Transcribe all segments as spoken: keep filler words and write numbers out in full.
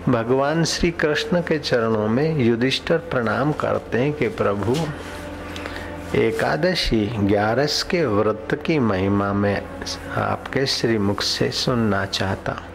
भगवान श्री कृष्ण के चरणों में युधिष्ठिर प्रणाम करते हैं कि प्रभु, एकादशी ग्यारस के व्रत की महिमा में आपके श्रीमुख से सुनना चाहता हूँ।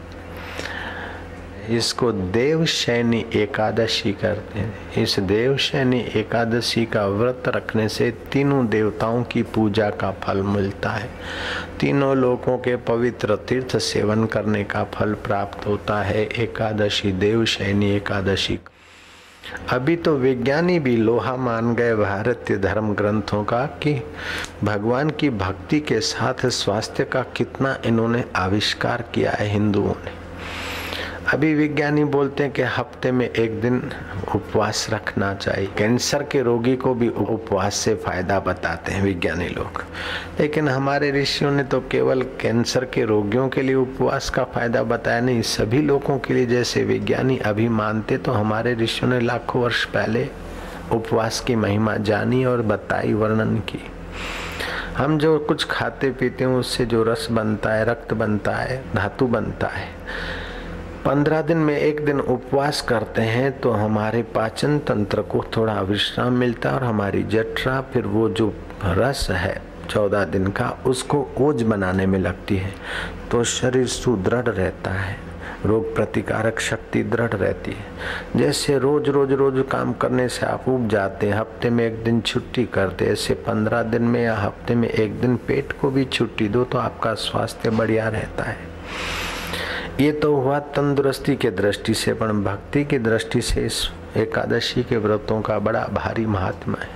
इसको देवशयनी एकादशी करते हैं। इस देवशयनी एकादशी का व्रत रखने से तीनों देवताओं की पूजा का फल मिलता है, तीनों लोकों के पवित्र तीर्थ सेवन करने का फल प्राप्त होता है। एकादशी देवशयनी एकादशी। अभी तो विज्ञानी भी लोहा मान गए भारतीय धर्म ग्रंथों का कि भगवान की भक्ति के साथ स्वास्थ्य का कितना इन्होंने आविष्कार किया है हिंदुओं ने। अभी विज्ञानी बोलते हैं कि हफ्ते में एक दिन उपवास रखना चाहिए। कैंसर के रोगी को भी उपवास से फायदा बताते हैं विज्ञानी लोग, लेकिन हमारे ऋषियों ने तो केवल कैंसर के रोगियों के लिए उपवास का फायदा बताया नहीं, सभी लोगों के लिए जैसे विज्ञानी अभी मानते, तो हमारे ऋषियों ने लाखों वर्ष पहले उपवास की महिमा जानी और बताई, वर्णन की। हम जो कुछ खाते पीते हैं उससे जो रस बनता है, रक्त बनता है, धातु बनता है, पंद्रह दिन में एक दिन उपवास करते हैं तो हमारे पाचन तंत्र को थोड़ा विश्राम मिलता है और हमारी जठरा फिर वो जो रस है चौदह दिन का उसको ओज बनाने में लगती है, तो शरीर सुदृढ़ रहता है, रोग प्रतिकारक शक्ति दृढ़ रहती है। जैसे रोज रोज रोज काम करने से आप उब जाते हैं, हफ्ते में एक दिन छुट्टी करते, ऐसे पंद्रह दिन में या हफ्ते में एक दिन पेट को भी छुट्टी दो तो आपका स्वास्थ्य बढ़िया रहता है। ये तो हुआ तंदुरुस्ती के दृष्टि से, पर भक्ति की दृष्टि से इस एकादशी के व्रतों का बड़ा भारी महात्मा है।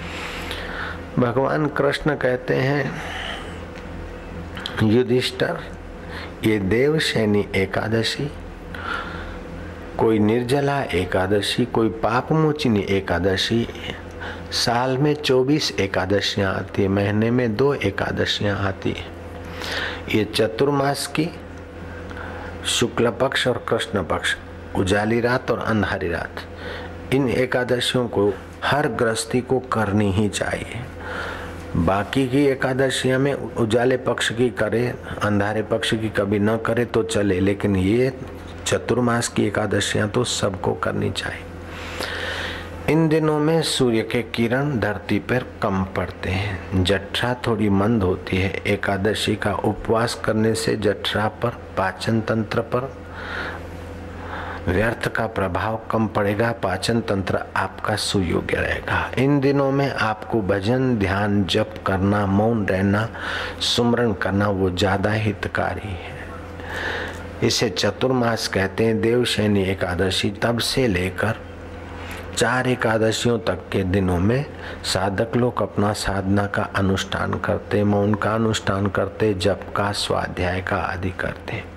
भगवान कृष्ण कहते हैं, युधिष्ठिर, ये देवशयनी एकादशी, कोई निर्जला एकादशी, कोई पापमोचिनी एकादशी, साल में चौबीस एकादशियां आती है, महीने में दो एकादशियां आती है। ये चतुर्मास की शुक्ल पक्ष और कृष्ण पक्ष, उजाली रात और अंधारी रात, इन एकादशियों को हर गृहस्थी को करनी ही चाहिए। बाकी की एकादशियां में उजाले पक्ष की करे, अंधारे पक्ष की कभी न करे तो चले, लेकिन ये चतुर्मास की एकादशियां तो सबको करनी चाहिए। इन दिनों में सूर्य के किरण धरती पर कम पड़ते हैं, जठरा थोड़ी मंद होती है। एकादशी का उपवास करने से जठरा पर, पाचन तंत्र पर व्यर्थ का प्रभाव कम पड़ेगा, पाचन तंत्र आपका सुयोग्य रहेगा। इन दिनों में आपको भजन, ध्यान, जप करना, मौन रहना, सुमरण करना वो ज्यादा हितकारी है। इसे चतुर्मास कहते हैं। देवशयनी एकादशी तब से लेकर चार एकादशियों तक के दिनों में साधक लोग अपना साधना का अनुष्ठान करते, मौन का अनुष्ठान करते, जप का, स्वाध्याय का आदि करते।